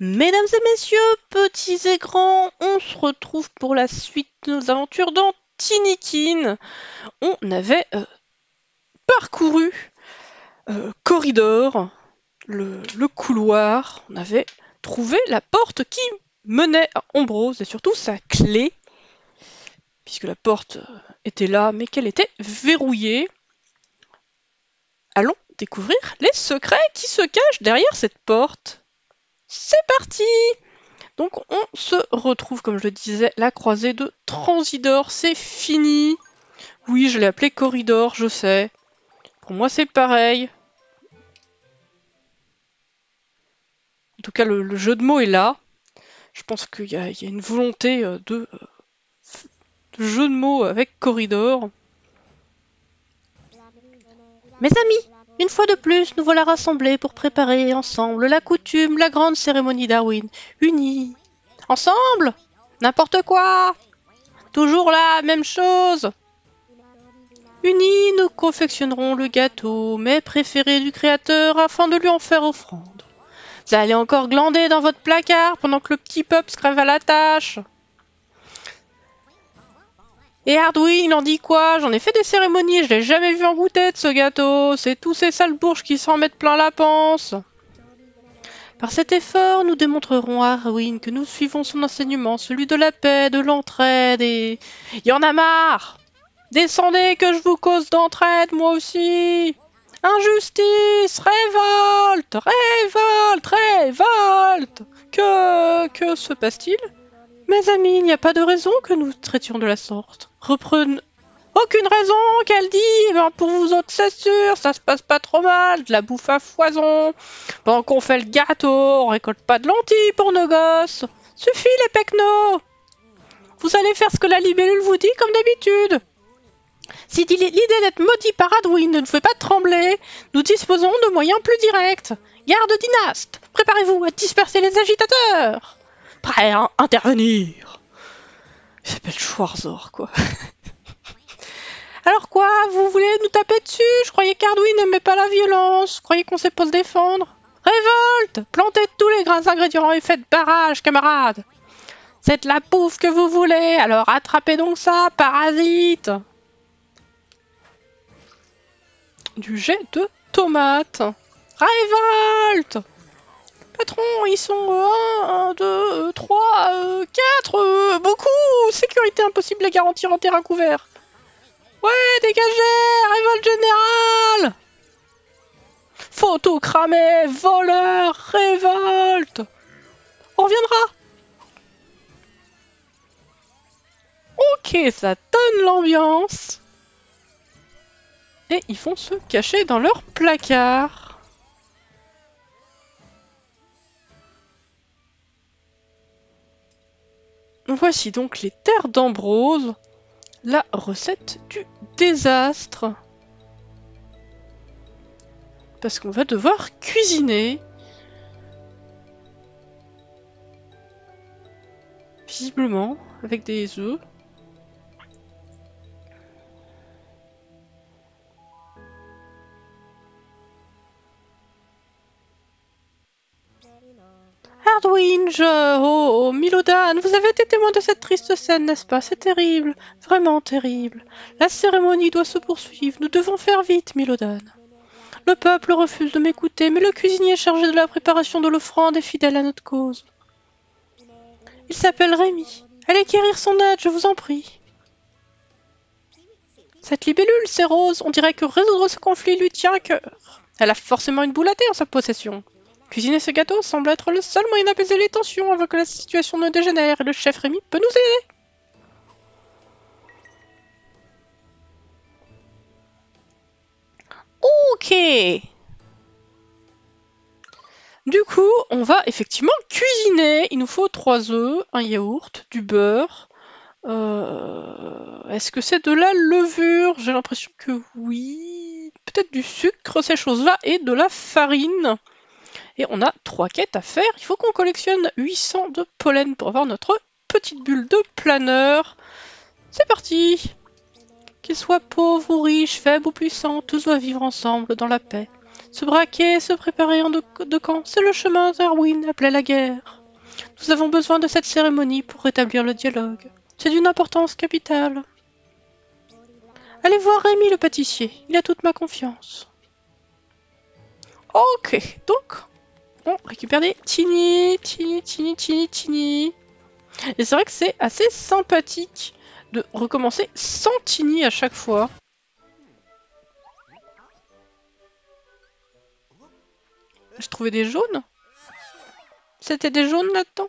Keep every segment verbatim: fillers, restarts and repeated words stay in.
Mesdames et messieurs, petits et grands, on se retrouve pour la suite de nos aventures dans Tinikin. On avait euh, parcouru euh, corridor, le, le couloir, on avait trouvé la porte qui menait à Ambrose et surtout sa clé, puisque la porte était là mais qu'elle était verrouillée. Allons découvrir les secrets qui se cachent derrière cette porte. C'est parti! Donc on se retrouve, comme je le disais, la croisée de Transidor, c'est fini. Oui, je l'ai appelé Corridor, je sais. Pour moi c'est pareil. En tout cas, le, le jeu de mots est là. Je pense qu'il y, y a une volonté euh, de, euh, de jeu de mots avec Corridor. Mes amis, une fois de plus, nous voilà rassemblés pour préparer ensemble la coutume, la grande cérémonie d'Arwyn. Unis. Ensemble? N'importe quoi! Toujours la même chose! Unis, nous confectionnerons le gâteau, mets préféré du créateur, afin de lui en faire offrande. Vous allez encore glander dans votre placard pendant que le petit peuple se crève à la tâche. Et Arduin, il en dit quoi? J'en ai fait des cérémonies, je l'ai jamais vu en goûter de ce gâteau. C'est tous ces sales bourges qui s'en mettent plein la panse. Par cet effort, nous démontrerons à Arduin que nous suivons son enseignement, celui de la paix, de l'entraide et... Y en a marre! Descendez que je vous cause d'entraide, moi aussi! Injustice! Révolte! Révolte! Révolte! Que... que se passe-t-il? Mes amis, il n'y a pas de raison que nous traitions de la sorte. Reprenons... Aucune raison, qu'elle dit. Ben pour vous autres, c'est sûr, ça se passe pas trop mal, de la bouffe à foison. Pendant qu'on fait le gâteau, on récolte pas de lentilles pour nos gosses. Suffit les pecnos! Vous allez faire ce que la libellule vous dit comme d'habitude. Si l'idée d'être maudit par Arduin ne nous fait pas trembler, nous disposons de moyens plus directs. Garde dynaste, préparez-vous à disperser les agitateurs. Prêt à intervenir. Il s'appelle Schwarzor, quoi. Alors quoi, vous voulez nous taper dessus? Je croyais qu'Arduin n'aimait pas la violence. Je croyais qu'on sait pas se défendre. Révolte! Plantez tous les grands ingrédients et faites barrage, camarades. C'est de la bouffe que vous voulez, alors attrapez donc ça, parasite. Du jet de tomates. Révolte! Patron, ils sont un, deux, trois, quatre, beaucoup! Sécurité impossible à garantir en terrain couvert. Ouais, dégagez! Révolte générale! Photo cramée, voleur, révolte! On reviendra! Ok, ça donne l'ambiance. Et ils vont se cacher dans leur placard. Voici donc les terres d'Ambrose, la recette du désastre. Parce qu'on va devoir cuisiner. Visiblement, avec des œufs. Arduin, je... Oh, oh, Milodan, vous avez été témoin de cette triste scène, n'est-ce pas? C'est terrible, vraiment terrible. La cérémonie doit se poursuivre, nous devons faire vite, Milodan. Le peuple refuse de m'écouter, mais le cuisinier chargé de la préparation de l'offrande est fidèle à notre cause. Il s'appelle Rémi. Allez quérir son aide, je vous en prie. Cette libellule, c'est Rose, on dirait que résoudre ce conflit lui tient à cœur. Elle a forcément une boule à thé en sa possession. Cuisiner ce gâteau semble être le seul moyen d'apaiser les tensions avant que la situation ne dégénère, et le chef Rémi peut nous aider. Ok. Du coup, on va effectivement cuisiner. Il nous faut trois œufs, un yaourt, du beurre. Euh... Est-ce que c'est de la levure? J'ai l'impression que oui. Peut-être du sucre, ces choses-là, et de la farine. Et on a trois quêtes à faire. Il faut qu'on collectionne huit cents de pollen pour avoir notre petite bulle de planeur. C'est parti! Qu'ils soient pauvres ou riches, faibles ou puissants, tous doivent vivre ensemble dans la paix. Se braquer, se préparer en de, de camp, c'est le chemin d'Arwyn appelé la guerre. Nous avons besoin de cette cérémonie pour rétablir le dialogue. C'est d'une importance capitale. Allez voir Rémi le pâtissier, il a toute ma confiance. Ok, donc, on récupère des tini, tini, tini, tini, tini. Et c'est vrai que c'est assez sympathique de recommencer sans tini à chaque fois. J'ai trouvé des jaunes. C'était des jaunes là-dedans.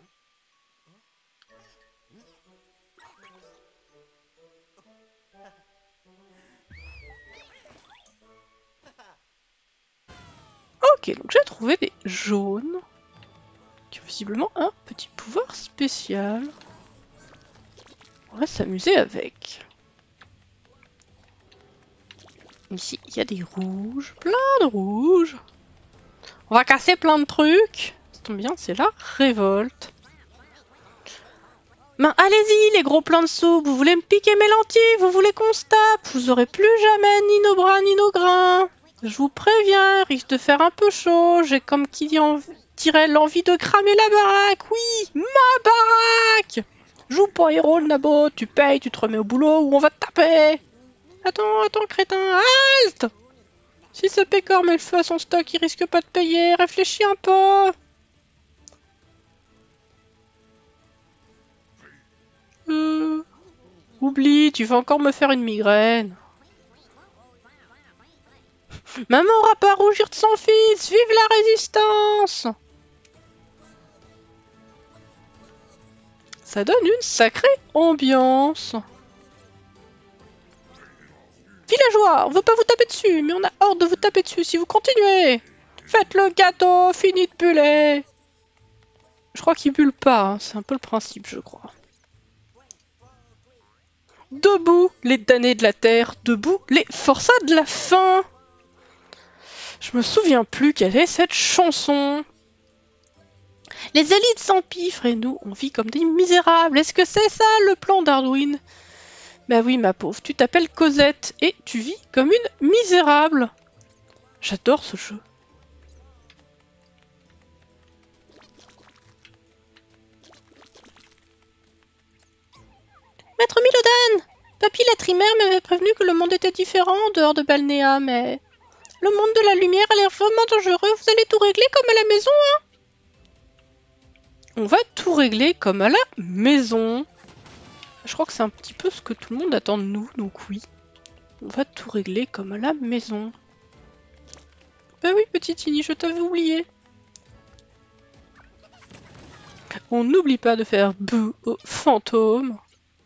Ok, donc j'ai trouvé des jaunes qui ont visiblement un petit pouvoir spécial. On va s'amuser avec. Ici, il y a des rouges, plein de rouges. On va casser plein de trucs. Ça tombe bien, c'est la révolte. Ben, allez-y, les gros plans de soupe. Vous voulez me piquer mes lentilles? Vous voulez qu'on se tape? Vous aurez plus jamais ni nos bras ni nos grains. Je vous préviens, risque de faire un peu chaud. J'ai comme qui dirait l'envie de cramer la baraque. Oui, ma baraque. Joue pas héros, le nabot. Tu payes, tu te remets au boulot ou on va te taper. Attends, attends, crétin, halte! Si ce pécor met le feu à son stock, il risque pas de payer. Réfléchis un peu. Euh... Oublie, tu vas encore me faire une migraine. Maman aura pas à rougir de son fils. Vive la résistance! Ça donne une sacrée ambiance. Villageois, on veut pas vous taper dessus, mais on a hâte de vous taper dessus si vous continuez. Faites le gâteau, fini de buller. Je crois qu'il bulle pas, hein. C'est un peu le principe, je crois. Debout, les damnés de la terre, debout, les forçats de la faim. Je me souviens plus quelle est cette chanson. Les élites s'empiffrent et nous, on vit comme des misérables. Est-ce que c'est ça le plan d'Arwyn? Bah oui, ma pauvre, tu t'appelles Cosette et tu vis comme une misérable. J'adore ce jeu. Maître Milodan! Papy la trimère m'avait prévenu que le monde était différent en dehors de Balnéa, mais... Le monde de la lumière a l'air vraiment dangereux, vous allez tout régler comme à la maison, hein? On va tout régler comme à la maison. Je crois que c'est un petit peu ce que tout le monde attend de nous, donc oui. On va tout régler comme à la maison. Bah oui, petite Tini, je t'avais oublié. On n'oublie pas de faire bouh aux fantômes.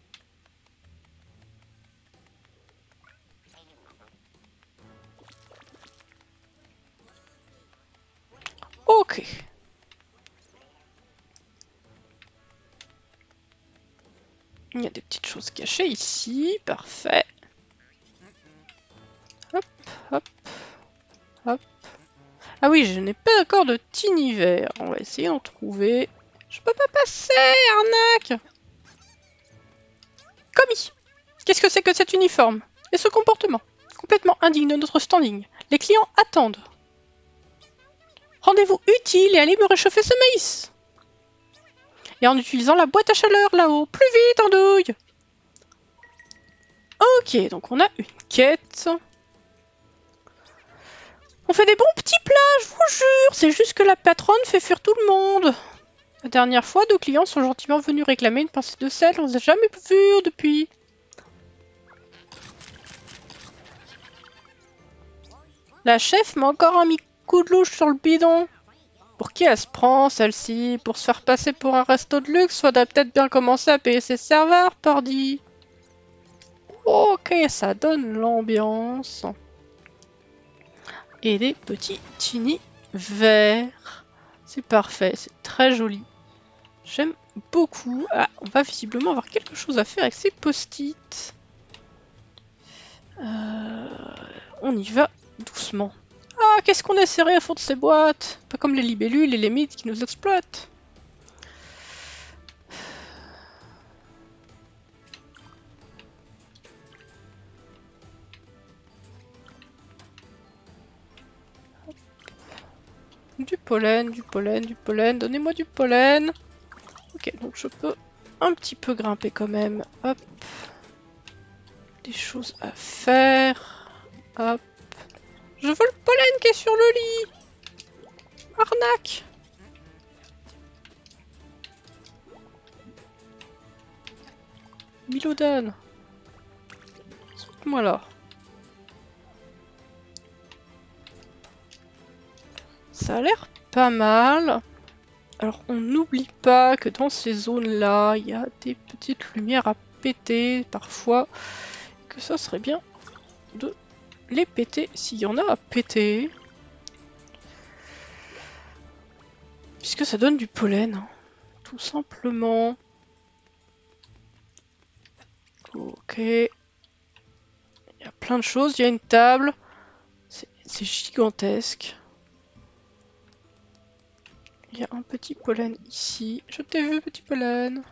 Ok. Il y a des petites choses cachées ici, parfait. Hop, hop, hop. Ah oui, je n'ai pas encore de Tini vert. On va essayer d'en trouver. Je peux pas passer, arnaque! Commis! Qu'est-ce que c'est que cet uniforme? Et ce comportement? Complètement indigne de notre standing. Les clients attendent. Rendez-vous utile et allez me réchauffer ce maïs. Et en utilisant la boîte à chaleur là-haut. Plus vite, andouille! Ok, donc on a une quête. On fait des bons petits plats, je vous jure. C'est juste que la patronne fait fuir tout le monde. La dernière fois, deux clients sont gentiment venus réclamer une pincée de sel. On ne les a jamais vus depuis. La chef m'a encore un mi-coup de louche sur le bidon. Pour qui elle se prend, celle-ci? Pour se faire passer pour un resto de luxe, faudrait peut-être bien commencer à payer ses serveurs, pardi. Ok, ça donne l'ambiance. Et des petits tini verts. C'est parfait, c'est très joli. J'aime beaucoup. Ah, on va visiblement avoir quelque chose à faire avec ces post-it. Euh, on y va doucement. Ah, qu'est-ce qu'on est serré à fond de ces boîtes? Pas comme les libellules et les mythes qui nous exploitent. Du pollen, du pollen, du pollen. Donnez-moi du pollen. Ok, donc je peux un petit peu grimper quand même. Hop. Des choses à faire. Hop. Je veux le pollen qui est sur le lit. Arnaque. Milodan. Saute-moi là. Ça a l'air pas mal. Alors on n'oublie pas que dans ces zones-là, il y a des petites lumières à péter parfois. Que ça serait bien de les péter s'il y en a à péter. Puisque ça donne du pollen, hein, tout simplement. Ok. Il y a plein de choses, il y a une table. C'est gigantesque. Il y a un petit pollen ici. Je t'ai vu, petit pollen.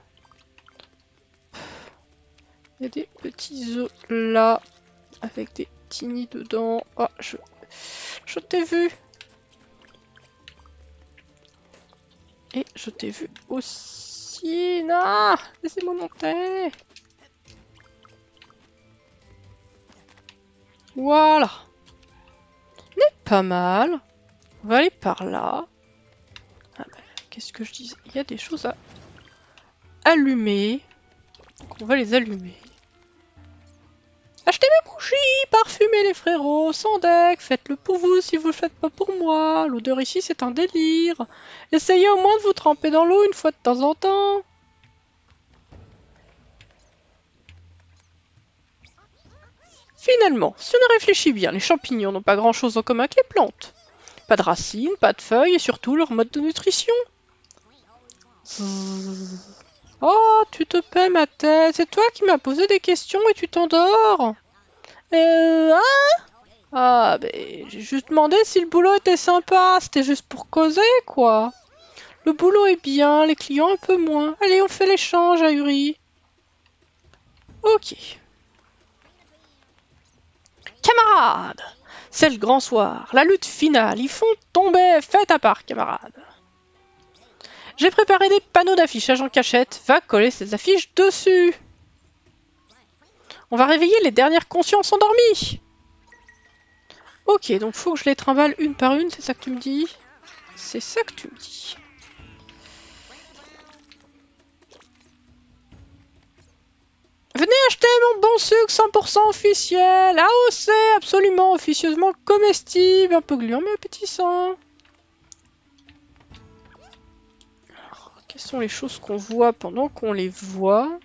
Il y a des petits œufs là, avec des tiny dedans. Oh, je, je t'ai vu. Et je t'ai vu aussi. Non, laissez-moi monter. Voilà. On est pas mal. On va aller par là. Ah ben, qu'est-ce que je disais? Il y a des choses à allumer. Donc on va les allumer. Achetez mes bougies, parfumez les frérots, sans deck, faites-le pour vous si vous le faites pas pour moi. L'odeur ici c'est un délire. Essayez au moins de vous tremper dans l'eau une fois de temps en temps. Finalement, si on réfléchit bien, les champignons n'ont pas grand chose en commun que les plantes. Pas de racines, pas de feuilles et surtout leur mode de nutrition. Zzzz. Oh, tu te paies ma tête, c'est toi qui m'as posé des questions et tu t'endors. Euh, hein? Ah, ben, j'ai juste demandé si le boulot était sympa, c'était juste pour causer, quoi. Le boulot est bien, les clients un peu moins. Allez, on fait l'échange, Ahuri. Ok. Camarades, c'est le grand soir, la lutte finale, ils font tomber, faites à part, camarades. J'ai préparé des panneaux d'affichage en cachette, va coller ces affiches dessus. On va réveiller les dernières consciences endormies. Ok, donc faut que je les trimballe une par une, c'est ça que tu me dis? C'est ça que tu me dis. Venez acheter mon bon sucre cent pour cent officiel, A O C, absolument officieusement comestible, un peu gluant mais appétissant. Alors, quelles sont les choses qu'on voit pendant qu'on les voit?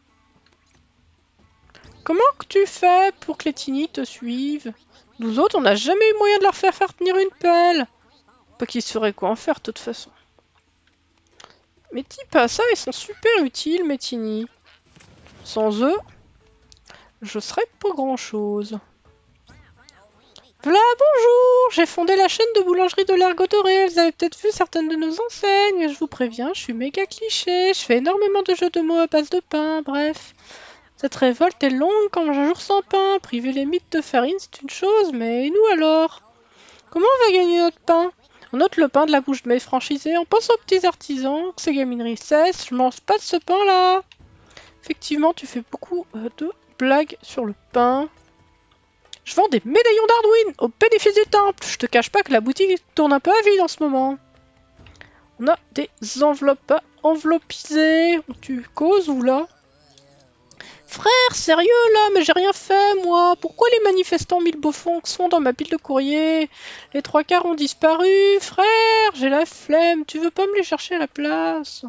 Comment que tu fais pour que les tiny te suivent? Nous autres, on n'a jamais eu moyen de leur faire faire tenir une pelle. Pas qu'ils sauraient quoi en faire, de toute façon. Mais dis pas ça, ils sont super utiles, mes tiny. Sans eux, je serais pas grand-chose. Voilà, bonjour! J'ai fondé la chaîne de boulangerie de l'Ergot Doré. Vous avez peut-être vu certaines de nos enseignes. Je vous préviens, je suis méga cliché. Je fais énormément de jeux de mots à base de pain, bref. Cette révolte est longue comme un jour sans pain. Priver les mythes de farine, c'est une chose, mais et nous alors? Comment on va gagner notre pain? On note le pain de la bouche de mes franchisés, on pense aux petits artisans, que ces gamineries cessent, je mange pas de ce pain-là. Effectivement, tu fais beaucoup euh, de blagues sur le pain. Je vends des médaillons d'Arduin au bénéfice du temple. Je te cache pas que la boutique tourne un peu à vide en ce moment. On a des enveloppes à enveloppiser. Tu causes ou là? Frère, sérieux là, mais j'ai rien fait moi. Pourquoi les manifestants mille beaufonds sont dans ma pile de courrier? Les trois quarts ont disparu. Frère, j'ai la flemme. Tu veux pas me les chercher à la place?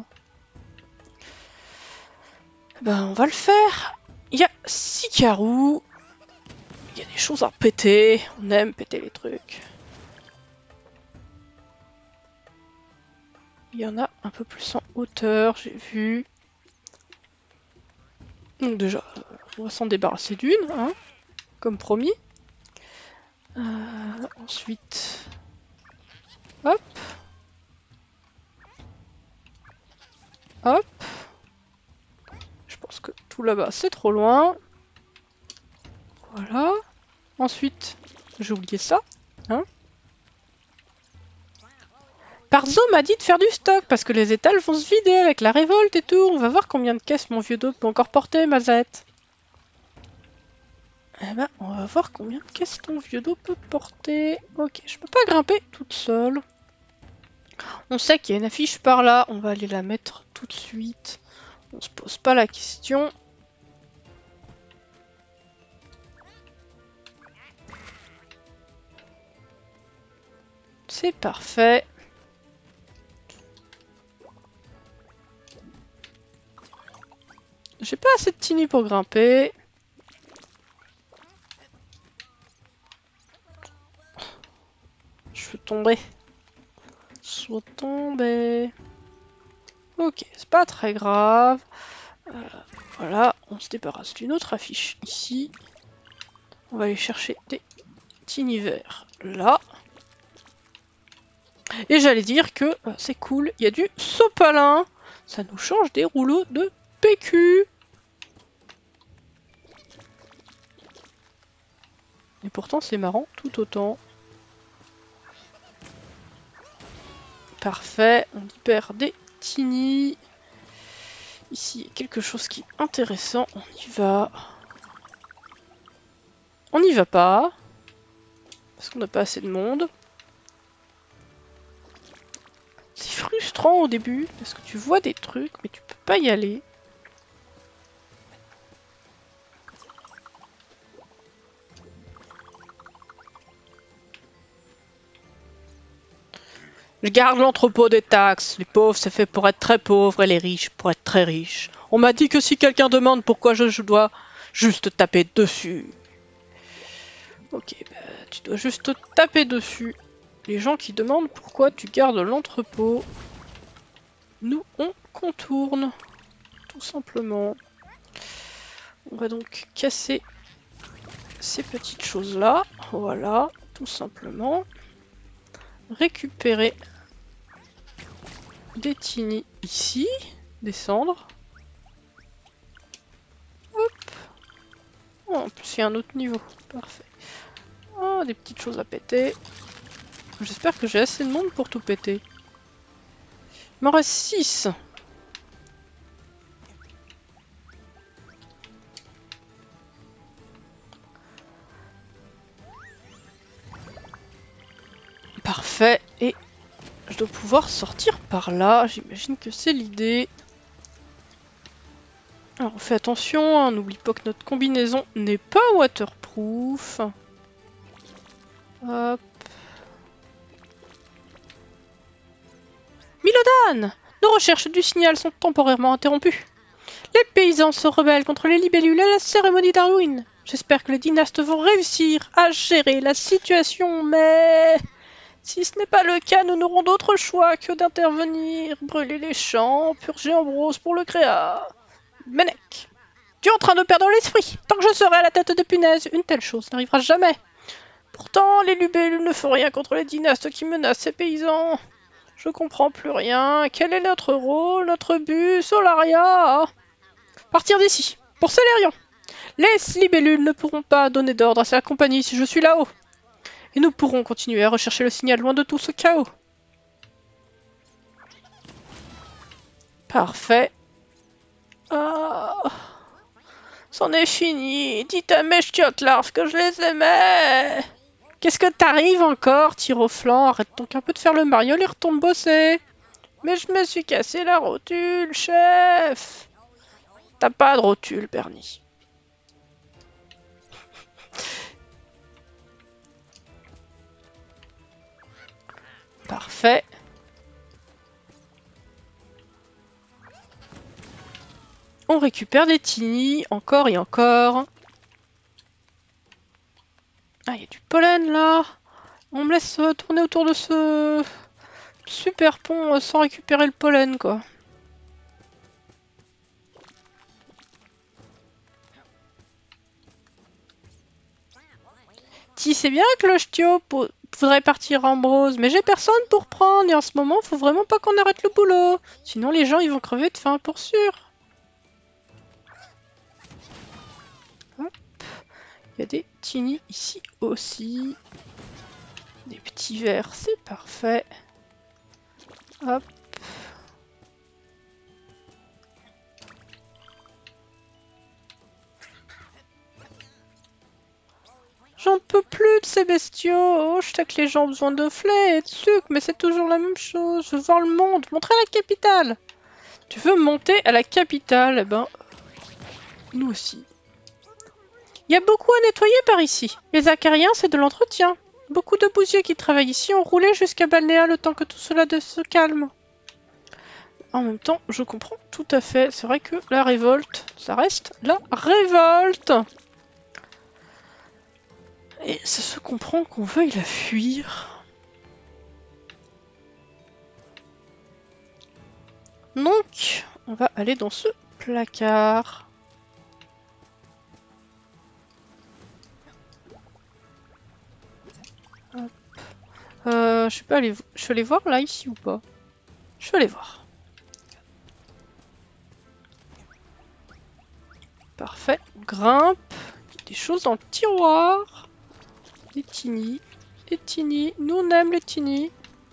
Ben, on va le faire. Il y a six carreaux. Il y a des choses à péter. On aime péter les trucs. Il y en a un peu plus en hauteur, j'ai vu. Donc déjà, on va s'en débarrasser d'une, hein, comme promis. Euh, ensuite, hop, hop. Je pense que tout là-bas, c'est trop loin. Voilà. Ensuite, j'ai oublié ça, hein. Parzo m'a dit de faire du stock parce que les étals vont se vider avec la révolte et tout. On va voir combien de caisses mon vieux dos peut encore porter, Mazette. Eh ben, on va voir combien de caisses ton vieux dos peut porter. Ok, je peux pas grimper toute seule. On sait qu'il y a une affiche par là. On va aller la mettre tout de suite. On se pose pas la question. C'est parfait. J'ai pas assez de tini pour grimper. Je veux tomber. Je veux tomber. Ok, c'est pas très grave. Euh, voilà, on se débarrasse d'une autre affiche ici. On va aller chercher des tini verts là. Et j'allais dire que euh, c'est cool, il y a du sopalin. Ça nous change des rouleaux de P Q. Et pourtant c'est marrant tout autant. Parfait, on y perd des tini. Ici, il y a quelque chose qui est intéressant. On y va. On n'y va pas. Parce qu'on n'a pas assez de monde. C'est frustrant au début. Parce que tu vois des trucs, mais tu peux pas y aller. Je garde l'entrepôt des taxes. Les pauvres, c'est fait pour être très pauvres et les riches pour être très riches. On m'a dit que si quelqu'un demande pourquoi je, je dois juste taper dessus. Ok, bah, tu dois juste taper dessus. Les gens qui demandent pourquoi tu gardes l'entrepôt, nous on contourne. Tout simplement. On va donc casser ces petites choses-là. Voilà, tout simplement. Récupérer des tini ici. Descendre. Hop. Oh, en plus, il y a un autre niveau. Parfait. Oh, des petites choses à péter. J'espère que j'ai assez de monde pour tout péter. Il m'en reste six. Parfait. Et je dois pouvoir sortir par là. J'imagine que c'est l'idée. Alors on fait attention, on n'oublie pas que notre combinaison n'est pas waterproof. Hop. Milodan! Nos recherches du signal sont temporairement interrompues. Les paysans se rebellent contre les libellules à la cérémonie d'Halloween. J'espère que les dynastes vont réussir à gérer la situation, mais... si ce n'est pas le cas, nous n'aurons d'autre choix que d'intervenir, brûler les champs, purger Ambrose pour le créa. Menek, tu es en train de perdre l'esprit. Tant que je serai à la tête des punaises, une telle chose n'arrivera jamais. Pourtant, les libellules ne font rien contre les dynastes qui menacent ces paysans. Je comprends plus rien. Quel est notre rôle, notre but, Solaria? Partir d'ici, pour Célérion. Les libellules ne pourront pas donner d'ordre à sa compagnie si je suis là-haut. Et nous pourrons continuer à rechercher le signal loin de tout ce chaos. Parfait. Ah, c'en est fini. Dites à mes chiottes larves que je les aimais. Qu'est-ce que t'arrives encore, tire au flanc? Arrête donc un peu de faire le mariole et retourne bosser. Mais je me suis cassé la rotule, chef. T'as pas de rotule, Bernie. Parfait. On récupère des tini, encore et encore. Ah, il y a du pollen là. On me laisse tourner autour de ce super pont sans récupérer le pollen, quoi. Si c'est bien que le ch'tio voudrait partir en Ambrose, mais j'ai personne pour prendre et en ce moment, faut vraiment pas qu'on arrête le boulot. Sinon, les gens ils vont crever de faim pour sûr. Hop. Il y a des tini ici aussi. Des petits verres, c'est parfait. Hop. J'en peux plus de ces bestiaux. Oh, je sais que les gens ont besoin de flé et de sucre, mais c'est toujours la même chose. Je veux voir le monde, montrer la capitale. Tu veux monter à la capitale? Eh ben, nous aussi. Il y a beaucoup à nettoyer par ici. Les acariens, c'est de l'entretien. Beaucoup de bousiers qui travaillent ici ont roulé jusqu'à Balnéa le temps que tout cela de se calme. En même temps, je comprends tout à fait. C'est vrai que la révolte, ça reste la révolte. Et ça se comprend qu'on veuille la fuir. Donc, on va aller dans ce placard. Hop. Euh, je suis pas allé, je suis allé voir là, ici ou pas? Je suis allé voir. Parfait, on grimpe. Il y a des choses dans le tiroir. Des tini, des tini. Nous on aime les tini.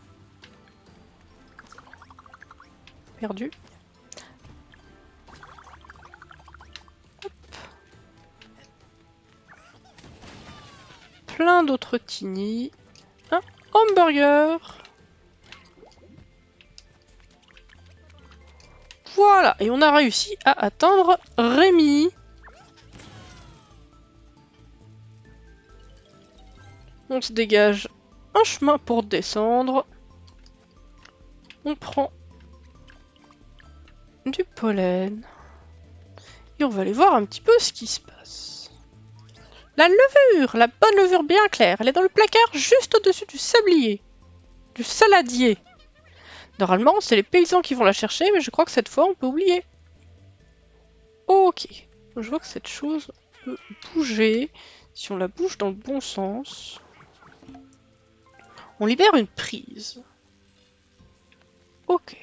Perdu. Hop. Plein d'autres tini. Un hamburger. Voilà, et on a réussi à atteindre Rémi. On se dégage un chemin pour descendre. On prend du pollen. Et on va aller voir un petit peu ce qui se passe. La levure, la bonne levure bien claire, elle est dans le placard juste au-dessus du sablier. Du saladier. Normalement, c'est les paysans qui vont la chercher, mais je crois que cette fois, on peut oublier. Ok. Je vois que cette chose peut bouger. Si on la bouge dans le bon sens... On libère une prise. Ok.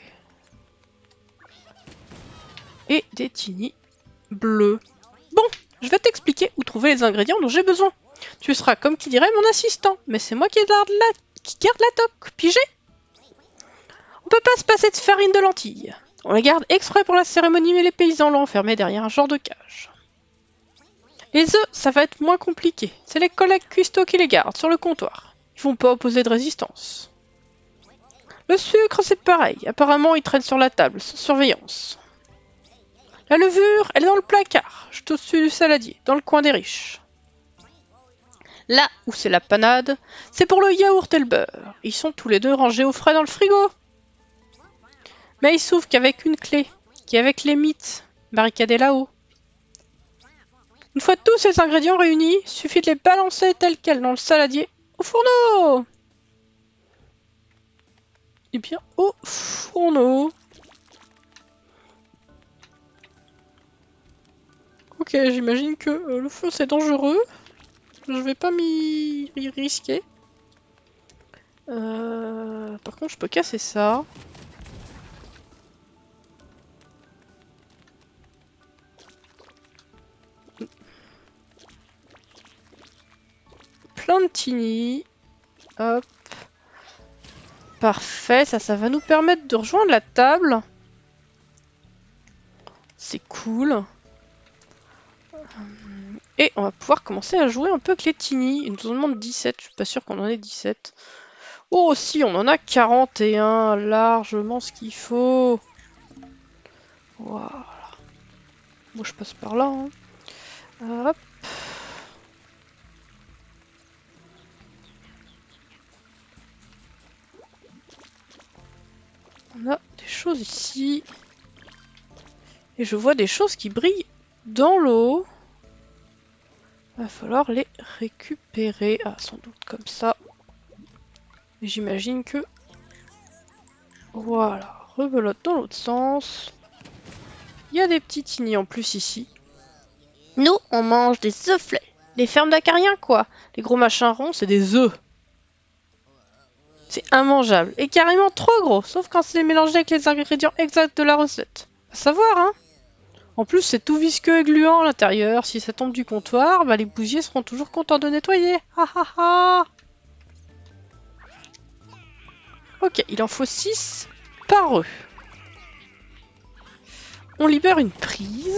Et des tini bleus. Bon, je vais t'expliquer où trouver les ingrédients dont j'ai besoin. Tu seras, comme qui dirait, mon assistant. Mais c'est moi qui garde la, qui garde la toque. Pigé? On peut pas se passer de farine de lentilles. On la garde exprès pour la cérémonie, mais les paysans l'ont enfermée derrière un genre de cage. Les œufs, ça va être moins compliqué. C'est les collègues cuistots qui les gardent sur le comptoir. Ils vont pas opposer de résistance. Le sucre, c'est pareil. Apparemment, il traîne sur la table, sans surveillance. La levure, elle est dans le placard, juste au-dessus du saladier, dans le coin des riches. Là où c'est la panade, c'est pour le yaourt et le beurre. Ils sont tous les deux rangés au frais dans le frigo. Mais il s'ouvre qu'avec une clé, qui est avec les mythes, barricadés là-haut. Une fois tous ces ingrédients réunis, suffit de les balancer tels quels dans le saladier au fourneau. Et bien au fourneau. Ok, j'imagine que euh, le feu c'est dangereux. Je vais pas m'y risquer. Euh... Par contre, je peux casser ça. Plein de tini. Hop. Parfait, ça, ça va nous permettre de rejoindre la table. C'est cool. Et on va pouvoir commencer à jouer un peu avec les tini. Il nous en demande dix-sept, je suis pas sûre qu'on en ait dix-sept. Oh si, on en a quarante et un, largement ce qu'il faut. Voilà. Moi je passe par là. Hein. Hop. On a des choses ici. Et je vois des choses qui brillent dans l'eau. Va falloir les récupérer. Ah, sans doute comme ça. J'imagine que... Voilà. Rebelote dans l'autre sens. Il y a des petits tini en plus ici. Nous, on mange des œufs flets. Les fermes d'acariens, quoi. Les gros machins ronds, c'est des œufs. C'est immangeable. Et carrément trop gros. Sauf quand c'est mélangé avec les ingrédients exacts de la recette. À savoir, hein. En plus, c'est tout visqueux et gluant à l'intérieur. Si ça tombe du comptoir, bah, les bousiers seront toujours contents de nettoyer. Ha ha ha. Ok, il en faut six. par eux. On libère une prise.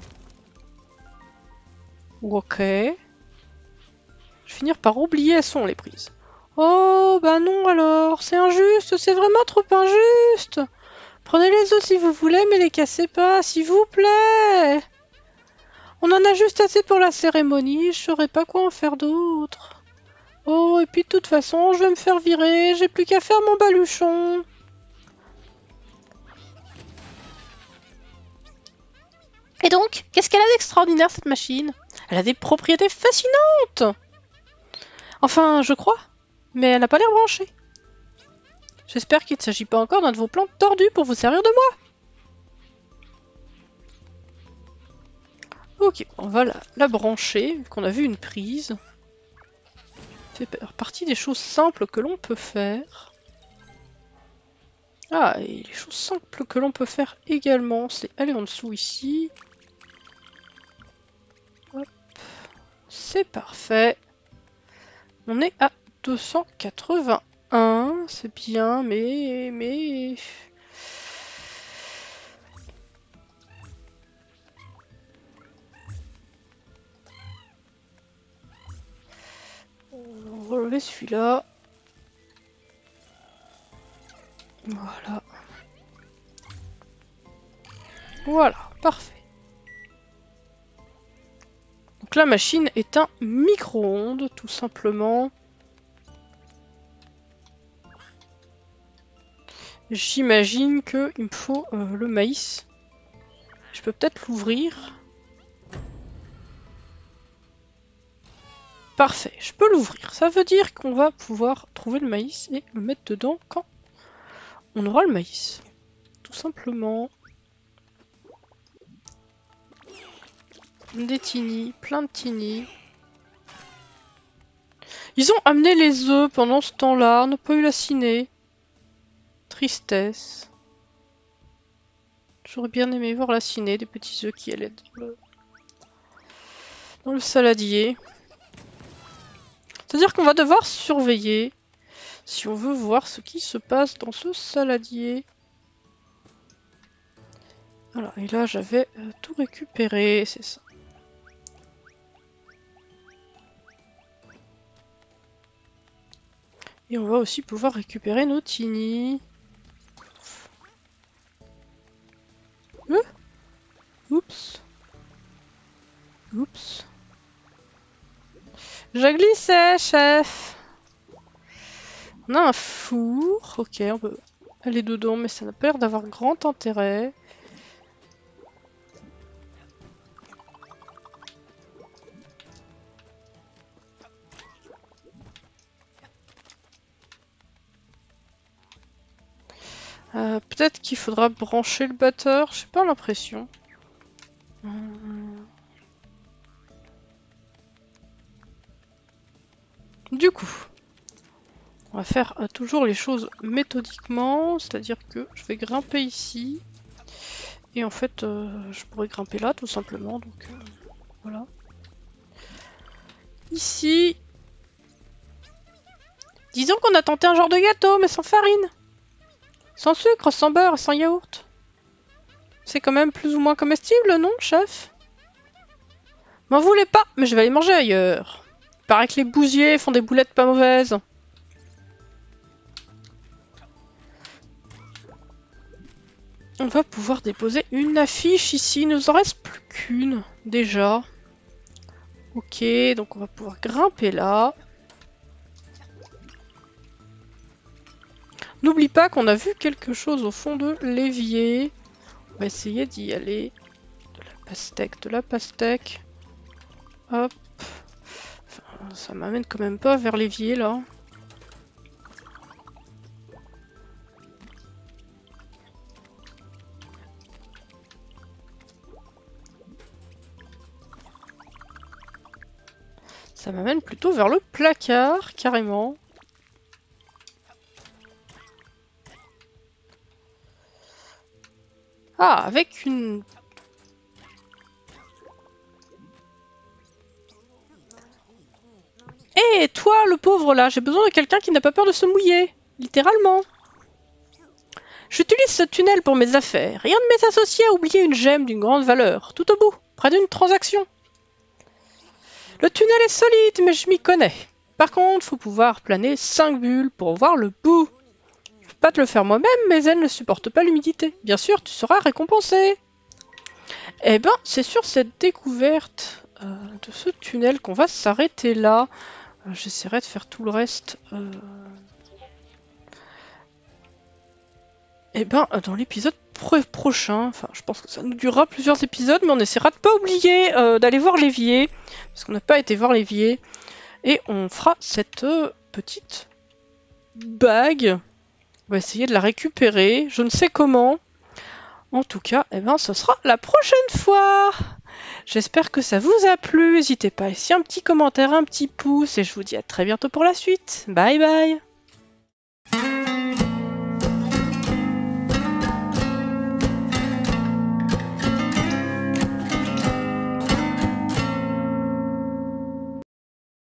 Ok. Je vais finir par oublier elles sont les prises. Oh, bah non alors, c'est injuste, c'est vraiment trop injuste. Prenez les os si vous voulez, mais les cassez pas, s'il vous plaît. On en a juste assez pour la cérémonie, je saurais pas quoi en faire d'autre. Oh, et puis de toute façon, je vais me faire virer, j'ai plus qu'à faire mon baluchon. Et donc, qu'est-ce qu'elle a d'extraordinaire cette machine? Elle a des propriétés fascinantes. Enfin, je crois, mais elle n'a pas l'air branchée. J'espère qu'il ne s'agit pas encore d'un de vos plans tordus pour vous servir de moi. Ok, on va la, la brancher, vu qu'on a vu une prise. Ça fait partie des choses simples que l'on peut faire. Ah, et les choses simples que l'on peut faire également, c'est aller en dessous ici. Hop, c'est parfait. On est à deux cent quatre-vingt-un, c'est bien, mais... mais... On va relever celui-là. Voilà. Voilà, parfait. Donc la machine est un micro-ondes, tout simplement. J'imagine qu'il me faut euh, le maïs. Je peux peut-être l'ouvrir. Parfait, je peux l'ouvrir. Ça veut dire qu'on va pouvoir trouver le maïs et le mettre dedans quand on aura le maïs. Tout simplement. Des tinis, plein de tinis. Ils ont amené les œufs pendant ce temps-là, on n'a pas eu la ciné. Tristesse. J'aurais bien aimé voir la ciné, des petits œufs qui allaient dans le, dans le saladier. C'est-à-dire qu'on va devoir surveiller si on veut voir ce qui se passe dans ce saladier. Voilà, et là j'avais euh, tout récupéré, c'est ça. Et on va aussi pouvoir récupérer nos tinis. Euh Oups. Oups. Je glissais, chef. On a un four. Ok, on peut aller dedans, mais ça n'a pas l'air d'avoir grand intérêt. Euh, Peut-être qu'il faudra brancher le batteur, j'ai pas l'impression. Hum. Du coup, on va faire euh, toujours les choses méthodiquement, c'est-à-dire que je vais grimper ici. Et en fait, euh, je pourrais grimper là tout simplement, donc euh, voilà. Ici, disons qu'on a tenté un genre de gâteau, mais sans farine. Sans sucre, sans beurre et sans yaourt. C'est quand même plus ou moins comestible, non, chef? M'en voulez pas, mais je vais aller manger ailleurs. Il paraît que les bousiers font des boulettes pas mauvaises. On va pouvoir déposer une affiche ici. Il nous en reste plus qu'une, déjà. Ok, donc on va pouvoir grimper là. N'oublie pas qu'on a vu quelque chose au fond de l'évier. On va essayer d'y aller. De la pastèque, de la pastèque. Hop. Enfin, ça m'amène quand même pas vers l'évier là. Ça m'amène plutôt vers le placard, carrément. Ah, avec une... Hé, hey, toi, le pauvre là, j'ai besoin de quelqu'un qui n'a pas peur de se mouiller. Littéralement. J'utilise ce tunnel pour mes affaires, et un de mes associés a oublié une gemme d'une grande valeur, tout au bout, près d'une transaction. Le tunnel est solide, mais je m'y connais. Par contre, faut pouvoir planer cinq bulles pour voir le bout. Je peux pas te le faire moi-même, mais elles ne supportent pas l'humidité. Bien sûr, tu seras récompensé. Eh ben, c'est sur cette découverte euh, de ce tunnel qu'on va s'arrêter là. Euh, J'essaierai de faire tout le reste. Euh... Eh ben, dans l'épisode pro prochain, enfin, je pense que ça nous durera plusieurs épisodes, mais on essaiera de pas oublier euh, d'aller voir l'évier, parce qu'on n'a pas été voir l'évier. Et on fera cette euh, petite bague. On va essayer de la récupérer. Je ne sais comment. En tout cas, eh ben, ce sera la prochaine fois. J'espère que ça vous a plu. N'hésitez pas à laisser un petit commentaire, un petit pouce. Et je vous dis à très bientôt pour la suite. Bye bye.